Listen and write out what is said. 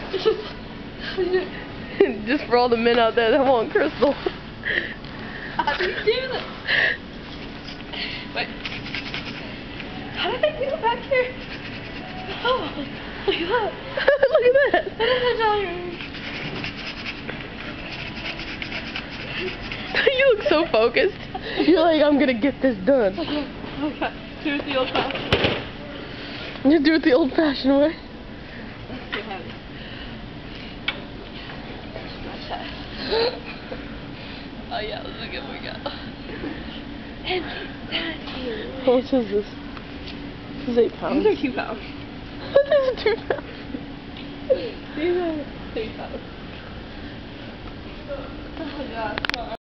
Just for all the men out there that want Crystal. How do you do this? Wait. How did I get back here? Oh, look at that. Look at that. That is a giant. You look so focused. You're like, I'm gonna get this done. Okay. Do it the old fashioned. You do it the old fashioned way. That's too heavy. Oh yeah, this is a good one we got. How much is this? This is 8 pounds. These are 2 pounds. What is 2 pounds? These are 3 pounds. Oh god.